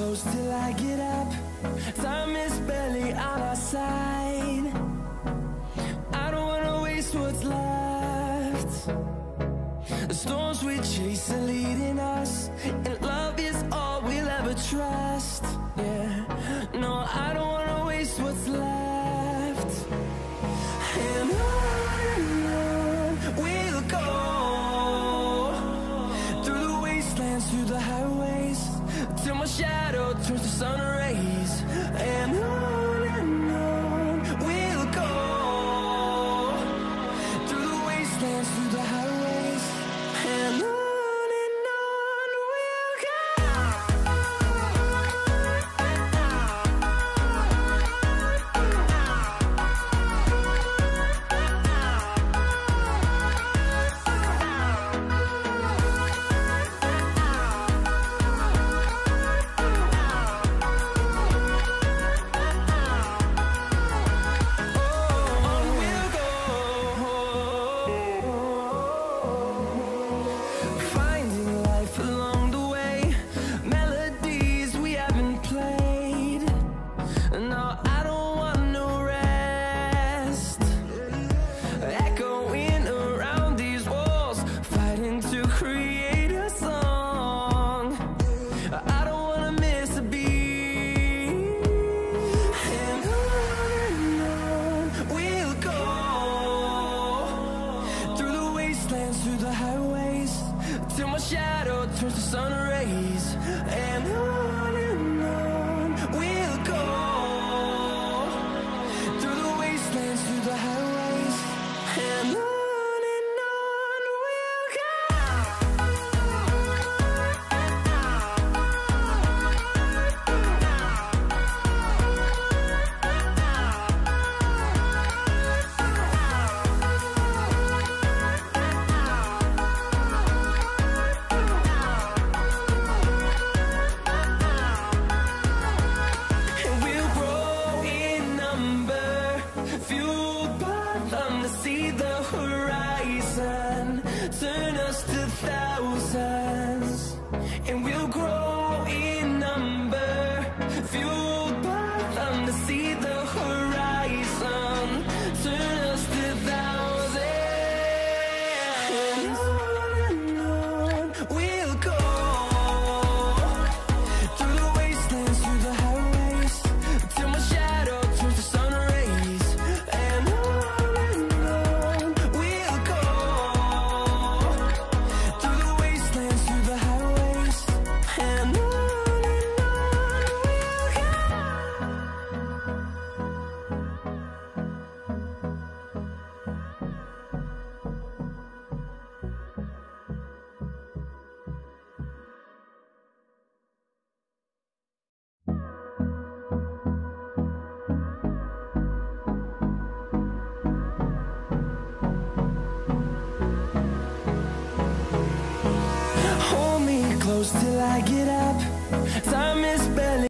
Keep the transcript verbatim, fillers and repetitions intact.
close till I get up. Time is barely on our side. I don't wanna waste what's left. The storms we chase are leading us, and love is all we'll ever trust. Yeah, no, I don't wanna waste what's left. And on and on we'll go, through the wastelands, through the highways, till my shadow turns to sun rays. And on and on we'll go, through the wastelands, through the highways, and on. Through the highways, till my shadow turns to sun rays. And on and on we'll go, through the wastelands, through the highways, and on. See the horizon turn us to thousands, and we'll grow in number, fueled by them. To see the horizon turn us to thousands, and on and on we'll go, through the wastelands, through the highways, till my shadow turns to sun rays. And on close till I get up. Time is barely